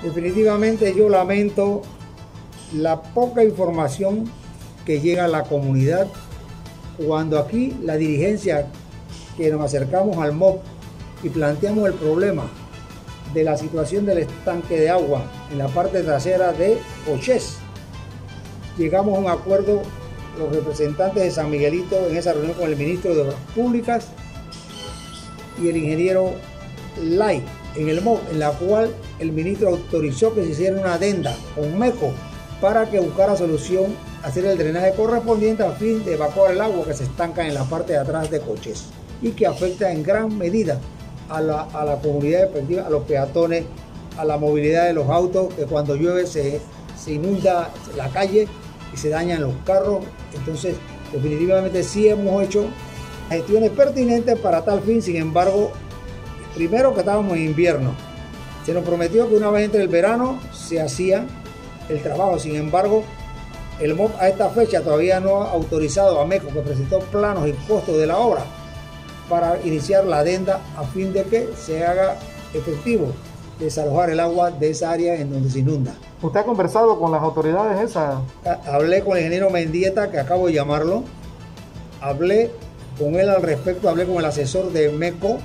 Definitivamente yo lamento la poca información que llega a la comunidad cuando aquí la dirigencia que nos acercamos al MOB y planteamos el problema de la situación del estanque de agua en la parte trasera de Cochés. Llegamos a un acuerdo los representantes de San Miguelito en esa reunión con el ministro de Obras Públicas y el ingeniero Lai en el MOB, en la cual el ministro autorizó que se hiciera una adenda con MECO para que buscara solución, hacer el drenaje correspondiente a fin de evacuar el agua que se estanca en la parte de atrás de Cochés y que afecta en gran medida a la comunidad efectiva, a los peatones, a la movilidad de los autos, que cuando llueve se inunda la calle y se dañan los carros. Entonces, definitivamente sí hemos hecho gestiones pertinentes para tal fin. Sin embargo, primero que estábamos en invierno, se nos prometió que una vez entre el verano se hacía el trabajo. Sin embargo, el MOB a esta fecha todavía no ha autorizado a MECO, que presentó planos y costos de la obra, para iniciar la adenda a fin de que se haga efectivo desalojar el agua de esa área en donde se inunda. ¿Usted ha conversado con las autoridades esas? Hablé con el ingeniero Mendieta, que acabo de llamarlo, hablé con él al respecto, hablé con el asesor de MECO,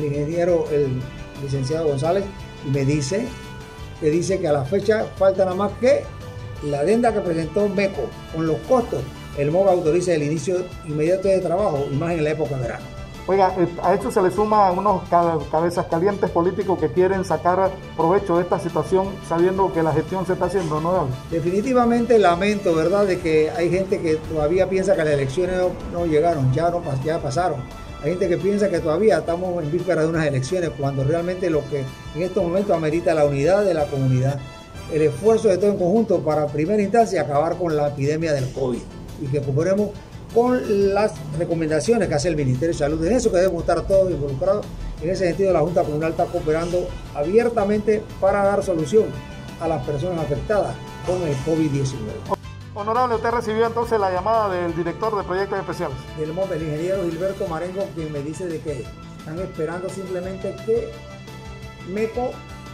el licenciado González, y me dice que a la fecha falta nada más que la adenda que presentó MECO con los costos. El MOB autoriza el inicio inmediato de trabajo, y más en la época de verano. Oiga, a esto se le suma unos cabezas calientes políticos que quieren sacar provecho de esta situación sabiendo que la gestión se está haciendo, ¿no? Definitivamente lamento, ¿verdad?, de que hay gente que todavía piensa que las elecciones no llegaron, ya pasaron. Hay gente que piensa que todavía estamos en vísperas de unas elecciones, cuando realmente lo que en estos momentos amerita la unidad de la comunidad, el esfuerzo de todo en conjunto para, en primera instancia, acabar con la epidemia del COVID y que cooperemos con las recomendaciones que hace el Ministerio de Salud. En eso que debemos estar todos involucrados. En ese sentido, la Junta Comunal está cooperando abiertamente para dar solución a las personas afectadas con el COVID-19. Honorable, usted recibió entonces la llamada del director de proyectos especiales. Del MOB, el ingeniero Gilberto Marengo, quien me dice de que están esperando simplemente que MECO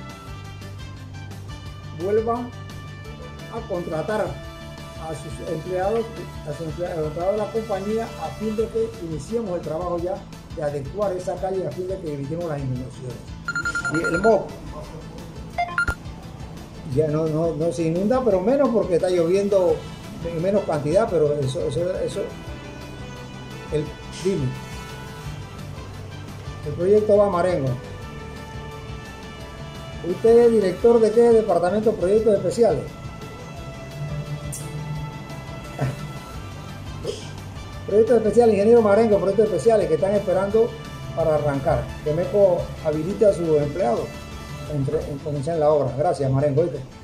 vuelva a contratar a sus empleados, de la compañía, a fin de que iniciemos el trabajo ya de adecuar esa calle, a fin de que evitemos las inundaciones. Y el MOB ya no se inunda, pero menos porque está lloviendo en menos cantidad, pero el proyecto va a Marengo. ¿Usted es director de qué departamento de proyectos especiales? Proyectos especiales, ingeniero Marengo, proyectos especiales que están esperando para arrancar. Que MECO habilite a sus empleados en comenzar la obra. Gracias, Marengo.